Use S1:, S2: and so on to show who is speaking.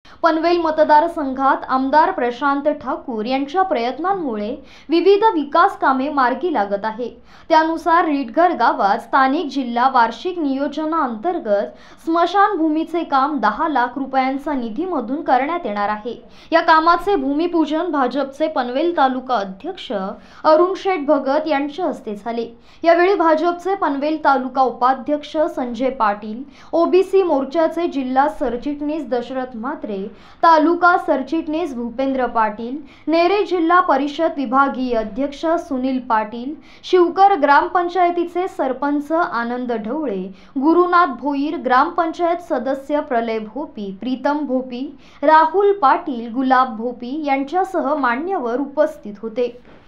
S1: पनवेल मतदारसंघात आमदार प्रशांत ठाकूर यांच्या प्रयत्नांमुळे विविध विकास कामे मार्गी लागत आहे। त्यानुसार रिटघर गावात स्थानिक जिल्हा वार्षिक नियोजनाअंतर्गत स्मशानभूमीचे काम 10 लाख रुपयांचा निधीमधून करण्यात येणार आहे। या कामाचे भूमिपूजन भाजपचे पनवेल तालुका अध्यक्ष अरुण शेठ भगत यांच्या हस्ते झाले। यावेळी भाजपचे पनवेल तालुका उपाध्यक्ष संजय पाटील, ओबीसी मोर्चाचे जिल्हा सरचिटणीस दशरथ म्हात्रे, तालुका सरचिटणीस भूपेंद्र पाटील, नेरे जिल्हा परिषद विभागीय अध्यक्ष सुनील पाटील, शिवकर ग्रामपंचायतीचे सरपंच आनंद ढवळे, गुरुनाथ भोईर, ग्रामपंचायत सदस्य प्रलय भोपी, प्रीतम भोपी, राहुल पाटील, गुलाब भोपी यांच्यासह मान्यवर उपस्थित होते।